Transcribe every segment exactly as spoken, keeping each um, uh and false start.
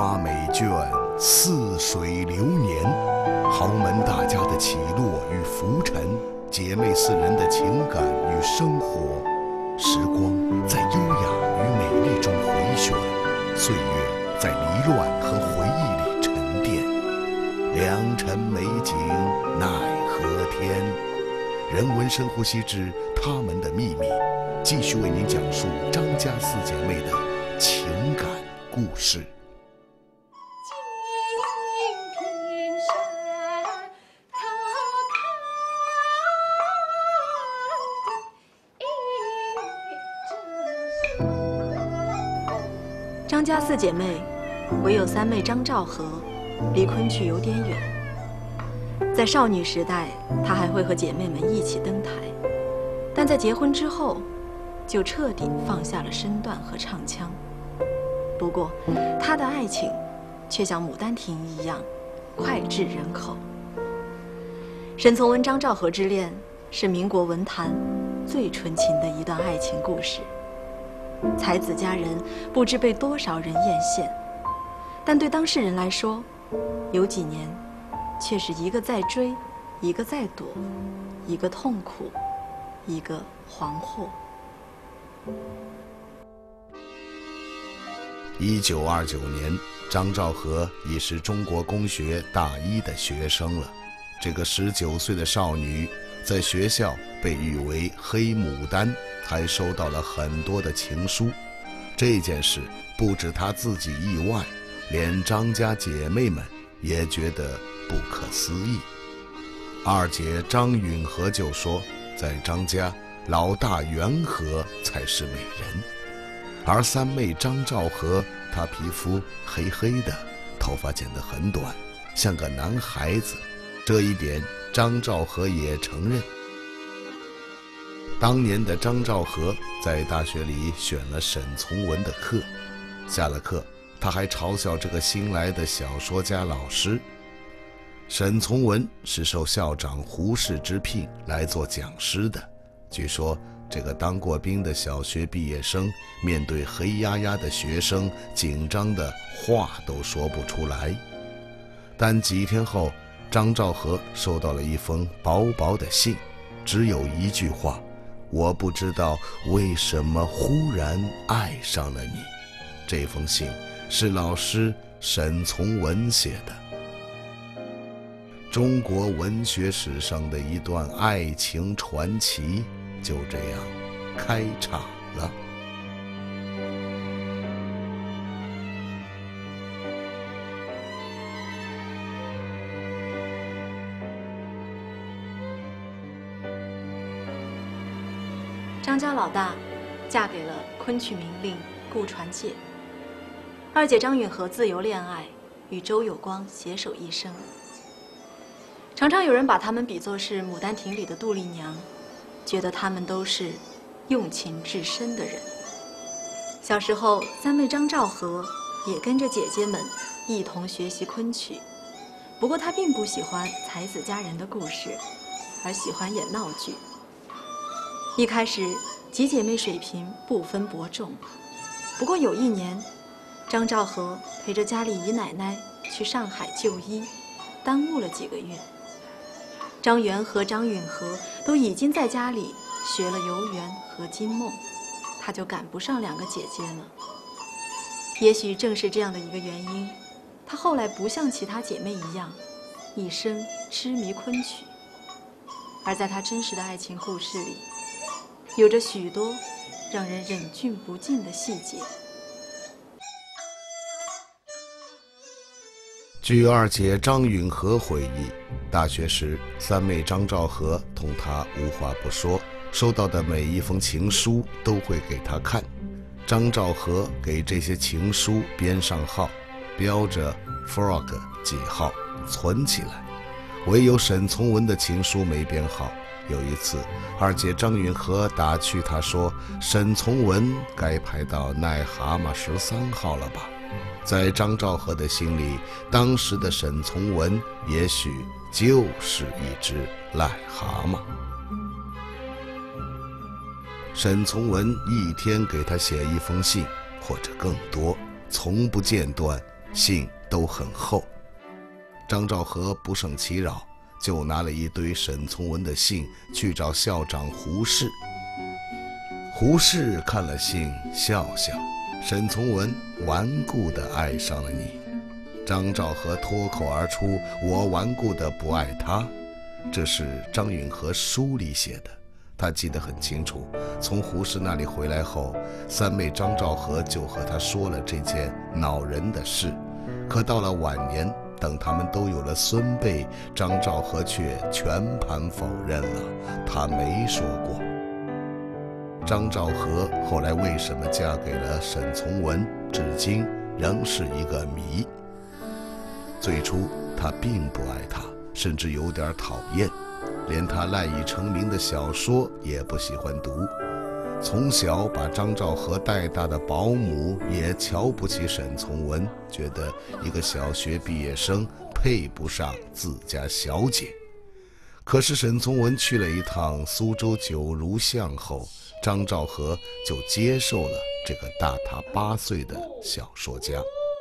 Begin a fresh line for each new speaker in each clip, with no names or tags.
八美卷，似水流年，豪门大家的起落与浮沉，姐妹四人的情感与生活，时光在优雅与美丽中回旋，岁月在离乱和回忆里沉淀。良辰美景奈何天，人文深呼吸之她们的秘密，继续为您讲述张家四姐妹的情感故事。
张家四姐妹，唯有三妹张兆和离昆曲有点远。在少女时代，她还会和姐妹们一起登台，但在结婚之后，就彻底放下了身段和唱腔。不过，她的爱情却像《牡丹亭》一样脍炙人口。沈从文、张兆和之恋是民国文坛最纯情的一段爱情故事。才子佳人不知被多少人艳羡，但对当事人来说，有几年却是一个在追，一个在躲，一个痛苦，一个惶惑。
一九二九年，张兆和已是中国公学大一的学生了。这个十九岁的少女，在学校被誉为黑牡丹，还收到了很多的情书。这件事不止她自己意外，连张家姐妹们也觉得不可思议。二姐张允和就说，在张家，老大元和才是美人。而三妹张兆和，她皮肤黑黑的，头发剪得很短，像个男孩子。这一点张兆和也承认。当年的张兆和在大学里选了沈从文的课，下了课他还嘲笑这个新来的小说家老师。沈从文是受校长胡适之聘来做讲师的，据说这个当过兵的小学毕业生面对黑压压的学生，紧张的话都说不出来。但几天后，张兆和收到了一封薄薄的信，只有一句话：我不知道为什么忽然爱上了你。这封信是老师沈从文写的。中国文学史上的一段爱情传奇就这样开场了。
张家老大嫁给了昆曲名令顾传介，二姐张允和自由恋爱，与周有光携手一生。常常有人把他们比作是《牡丹亭》里的杜丽娘，觉得他们都是用情至深的人。小时候，三妹张兆和也跟着姐姐们一同学习昆曲，不过她并不喜欢才子佳人的故事，而喜欢演闹剧。一开始，几姐妹水平不分伯仲。不过有一年，张兆和陪着家里姨奶奶去上海就医，耽误了几个月。张元和张允和都已经在家里学了游园和金梦，她就赶不上两个姐姐了。也许正是这样的一个原因，她后来不像其他姐妹一样，一生痴迷昆曲，而在她真实的爱情故事里，有着许多让人忍俊不禁的细节。
据二姐张允和回忆，大学时三妹张兆和同她无话不说，收到的每一封情书都会给她看。张兆和给这些情书编上号，标着 frog 几号，存起来。唯有沈从文的情书没编号。有一次，二姐张允和打趣她说，沈从文该排到癞蛤蟆十三号了吧。在张兆和的心里，当时的沈从文也许就是一只癞蛤蟆。沈从文一天给他写一封信，或者更多，从不间断， 信都很厚。张兆和不胜其扰，就拿了一堆沈从文的信去找校长胡适。胡适看了信，笑笑：“沈从文顽固地爱上了你。”张兆和脱口而出：“我顽固地不爱他。”这是张允和书里写的，他记得很清楚。从胡适那里回来后，三妹张兆和就和他说了这件恼人的事。可到了晚年，等他们都有了孙辈，张兆和却全盘否认了，他没说过。张兆和后来为什么嫁给了沈从文，至今仍是一个谜。最初他并不爱他，甚至有点讨厌，连他赖以成名的小说也不喜欢读。从小把张兆和带大的保姆也瞧不起沈从文，觉得一个小学毕业生配不上自家小姐。可是沈从文去了一趟苏州九如巷后，张兆和就接受了这个大他八岁的小说家。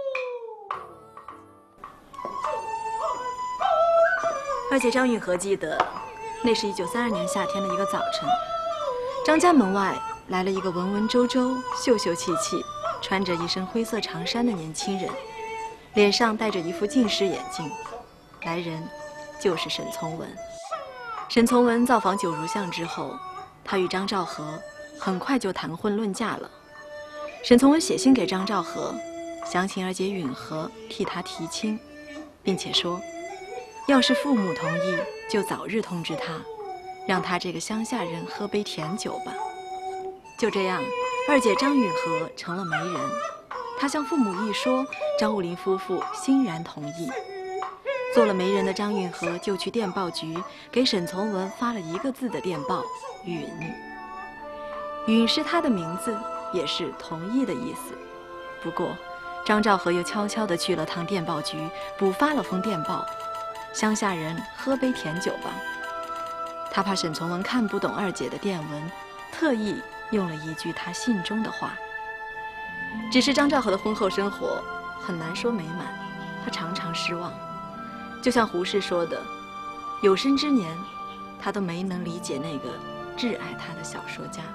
二姐张允和记得，那是一九三二年夏天的一个早晨，张家门外来了一个文文绉绉、秀秀气气、穿着一身灰色长衫的年轻人，脸上戴着一副近视眼镜。来人就是沈从文。沈从文造访九如巷之后，他与张兆和很快就谈婚论嫁了。沈从文写信给张兆和，想请二姐允和替他提亲，并且说，要是父母同意，就早日通知他，让他这个乡下人喝杯甜酒吧。就这样，二姐张允和成了媒人。她向父母一说，张武林夫妇欣然同意。做了媒人的张允和就去电报局给沈从文发了一个字的电报：允。允是他的名字，也是同意的意思。不过张兆和又悄悄地去了趟电报局，补发了封电报：乡下人喝杯甜酒吧。他怕沈从文看不懂二姐的电文，特意用了一句他信中的话。只是张兆和的婚后生活很难说美满，他常常失望。就像胡适说的，有生之年他都没能理解那个挚爱他的小说家。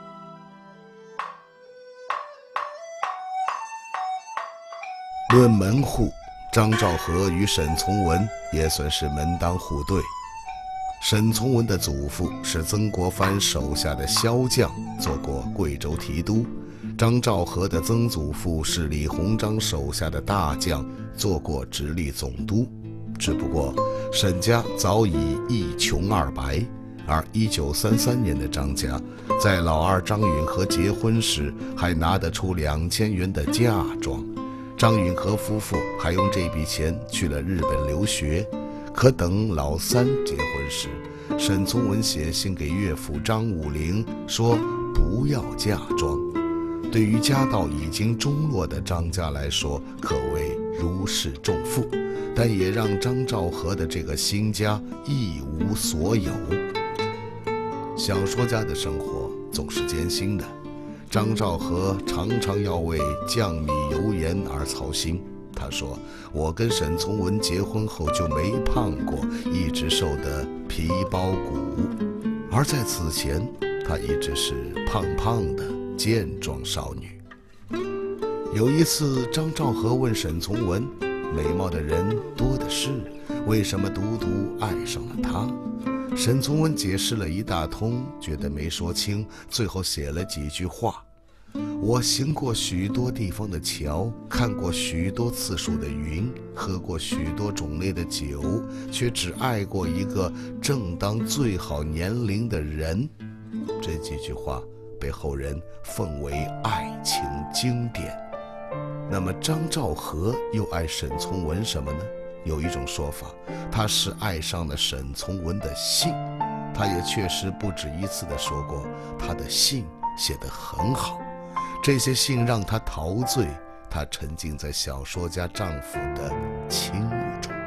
论门户，张兆和与沈从文也算是门当户对。沈从文的祖父是曾国藩手下的骁将，做过贵州提督；张兆和的曾祖父是李鸿章手下的大将，做过直隶总督。只不过沈家早已一穷二白，而一九三三年的张家在老二张允和结婚时还拿得出两千元的嫁妆。张允和夫妇还用这笔钱去了日本留学。可等老三结婚时，沈从文写信给岳父张武龄说不要嫁妆。对于家道已经中落的张家来说，可谓如释重负，但也让张兆和的这个新家一无所有。小说家的生活总是艰辛的，张兆和常常要为酱米油盐而操心。他说，我跟沈从文结婚后就没胖过，一直瘦得皮包骨，而在此前她一直是胖胖的健壮少女。有一次，张兆和问沈从文，美貌的人多的是，为什么独独爱上了她？沈从文解释了一大通，觉得没说清，最后写了几句话：我行过许多地方的桥，看过许多次数的云，喝过许多种类的酒，却只爱过一个正当最好年龄的人。这几句话被后人奉为爱情经典。那么张兆和又爱沈从文什么呢？有一种说法，他是爱上了沈从文的信。他也确实不止一次地说过，他的信写得很好。这些信让她陶醉，她沉浸在小说家丈夫的轻易中。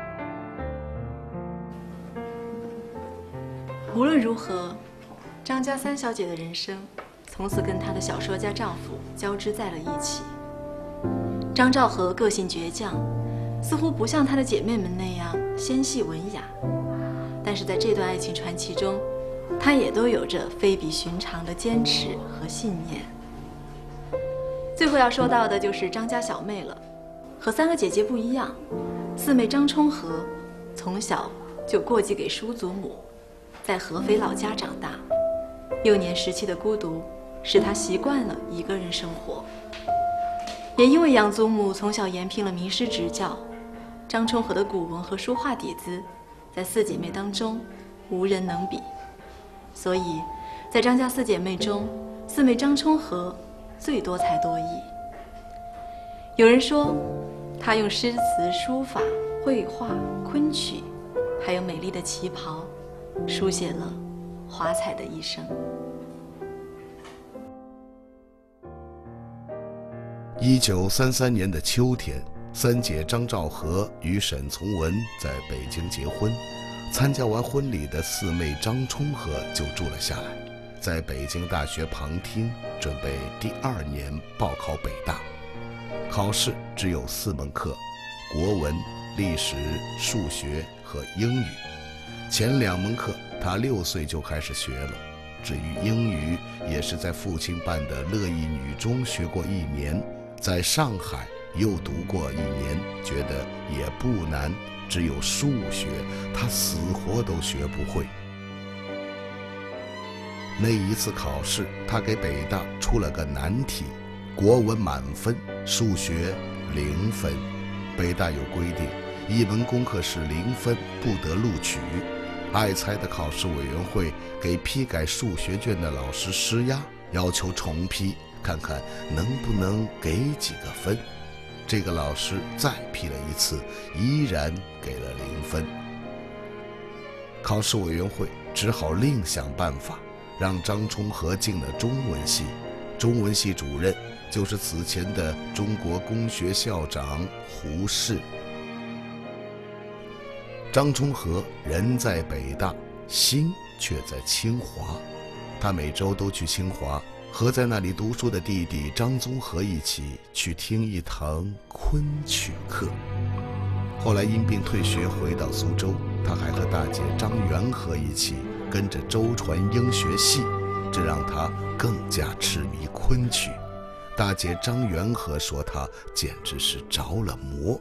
无论如何，张家三小姐的人生从此跟她的小说家丈夫交织在了一起。 张兆和个性倔强，似乎不像她的姐妹们那样纤细文雅，但是在这段爱情传奇中，她也都有着非比寻常的坚持和信念。最后要说到的就是张家小妹了。和三个姐姐不一样，四妹张充和从小就过继给叔祖母，在合肥老家长大。幼年时期的孤独使她习惯了一个人生活，也因为养祖母从小延聘了名师执教，张充和的古文和书画底子在四姐妹当中无人能比，所以在张家四姐妹中，四妹张充和最多才多艺。有人说，她用诗词、书法、绘画、昆曲，还有美丽的旗袍，书写了华彩的一生。
一九三三年的秋天，三姐张兆和与沈从文在北京结婚。参加完婚礼的四妹张充和就住了下来，在北京大学旁听，准备第二年报考北大。考试只有四门课：国文、历史、数学和英语。前两门课他六岁就开始学了，至于英语，也是在父亲办的乐意女中学过一年，在上海又读过一年，觉得也不难，只有数学他死活都学不会。那一次考试，他给北大出了个难题，国文满分，数学零分。北大有规定，一门功课是零分不得录取。爱猜的考试委员会给批改数学卷的老师施压，要求重批，看看能不能给几个分。这个老师再批了一次，依然给了零分。考试委员会只好另想办法，让张充和进了中文系。中文系主任就是此前的中国公学校长胡适。张充和人在北大，心却在清华。他每周都去清华，和在那里读书的弟弟张宗和一起去听一堂昆曲课。后来因病退学回到苏州，他还和大姐张元和一起跟着周传英学戏，这让他更加痴迷昆曲。大姐张元和说他简直是着了魔。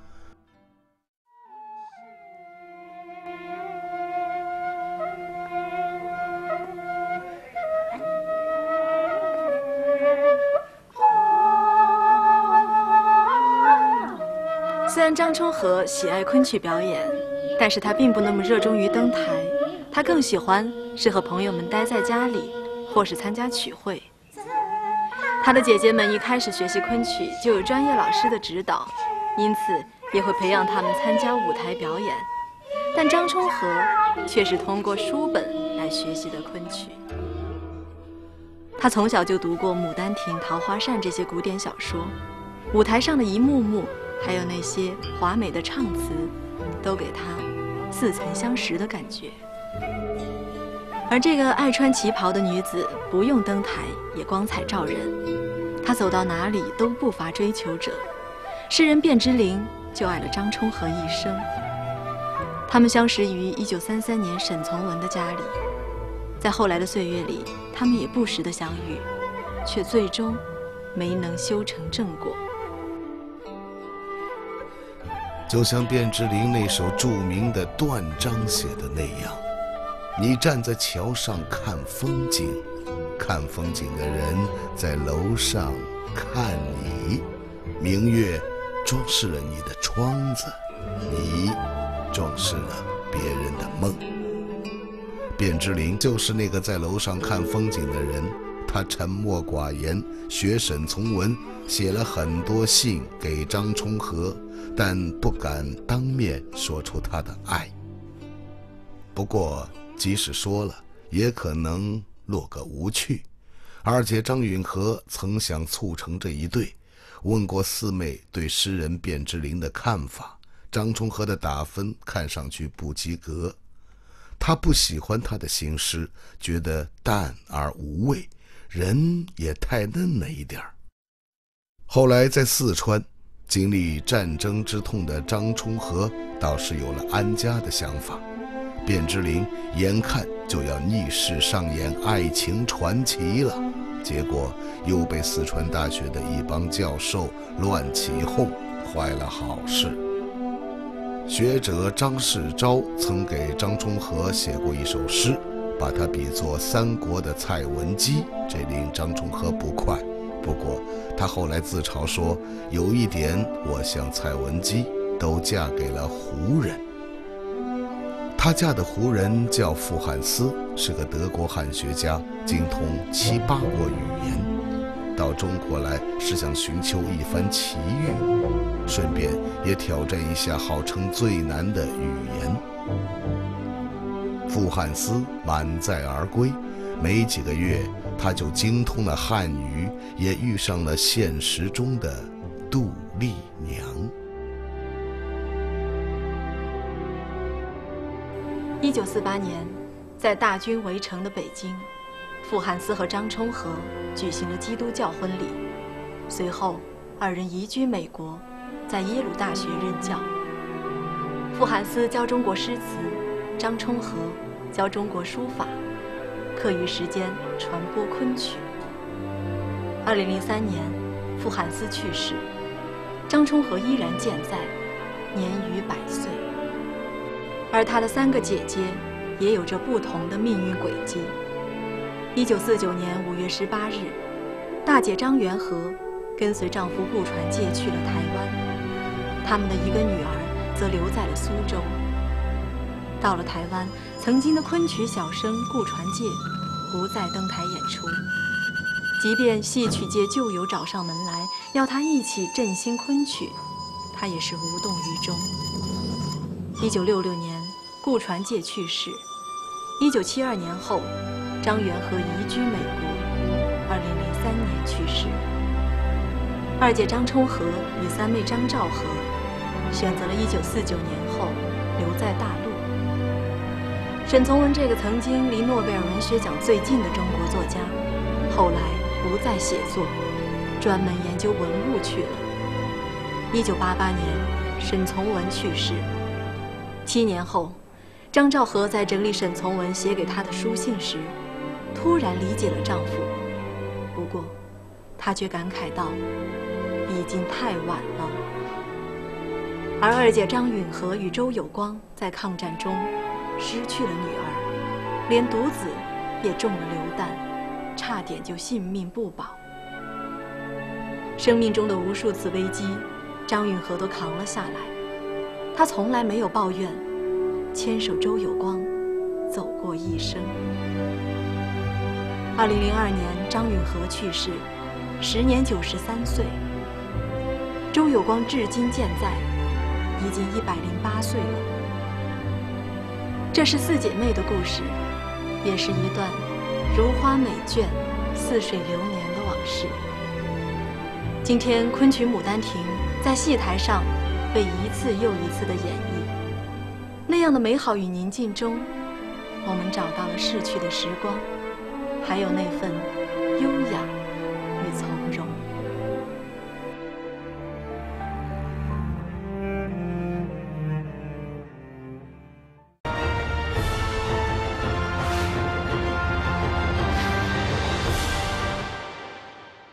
虽然张充和喜爱昆曲表演，但是他并不那么热衷于登台，他更喜欢是和朋友们待在家里，或是参加曲会。他的姐姐们一开始学习昆曲就有专业老师的指导，因此也会培养他们参加舞台表演。但张充和却是通过书本来学习的昆曲。他从小就读过《牡丹亭》《桃花扇》这些古典小说，舞台上的一幕幕，还有那些华美的唱词，都给他似曾相识的感觉。而这个爱穿旗袍的女子，不用登台也光彩照人。她走到哪里都不乏追求者。诗人卞之琳就爱了张充和一生。他们相识于一九三三年沈从文的家里，在后来的岁月里，他们也不时的相遇，却最终没能修成正果。
就像卞之琳那首著名的《断章》写的那样，你站在桥上看风景，看风景的人在楼上看你，明月装饰了你的窗子，你装饰了别人的梦。卞之琳就是那个在楼上看风景的人，他沉默寡言，学沈从文，写了很多信给张充和，但不敢当面说出他的爱。不过即使说了，也可能落个无趣。二姐张允和曾想促成这一对，问过四妹对诗人卞之琳的看法，张充和的打分看上去不及格。他不喜欢他的新诗，觉得淡而无味，人也太嫩了一点儿。后来在四川， 经历战争之痛的张充和倒是有了安家的想法。卞之琳眼看就要逆势上演爱情传奇了，结果又被四川大学的一帮教授乱起哄，坏了好事。学者张世钊曾给张充和写过一首诗，把他比作三国的蔡文姬，这令张充和不快。不过他后来自嘲说，有一点我像蔡文姬，都嫁给了胡人。她嫁的胡人叫傅汉思，是个德国汉学家，精通七八国语言。到中国来是想寻求一番奇遇，顺便也挑战一下号称最难的语言。傅汉思满载而归，没几个月他就精通了汉语，也遇上了现实中的杜丽娘。
一九四八年，在大军围城的北京，傅汉思和张充和举行了基督教婚礼。随后，二人移居美国，在耶鲁大学任教。傅汉思教中国诗词，张充和教中国书法，课余时间传播昆曲。二零零三年，傅汉思去世，张充和依然健在，年逾百岁。而他的三个姐姐也有着不同的命运轨迹。一九四九年五月十八日，大姐张元和跟随丈夫顾传介去了台湾，他们的一个女儿则留在了苏州。到了台湾，曾经的昆曲小生顾传介不再登台演出，即便戏曲界旧友找上门来要他一起振兴昆曲，他也是无动于衷。一九六六年，顾传介去世。一九七二年后，张元和移居美国。二零零三年去世。二姐张充和与三妹张兆和选择了一九四九年后留在大陆。沈从文这个曾经离诺贝尔文学奖最近的中国作家，后来不再写作，专门研究文物去了。一九八八年，沈从文去世。七年后，张兆和在整理沈从文写给她的书信时，突然理解了丈夫。不过，她却感慨道：“已经太晚了。”而二姐张允和与周有光在抗战中失去了女儿，连独子也中了流弹，差点就性命不保。生命中的无数次危机，张允和都扛了下来。她从来没有抱怨，牵手周有光走过一生。二零零二年，张允和去世，时年九十三岁。周有光至今健在，已经一百零八岁了。这是四姐妹的故事，也是一段如花美眷、似水流年的往事。今天昆曲《牡丹亭》在戏台上被一次又一次的演绎，那样的美好与宁静中，我们找到了逝去的时光，还有那份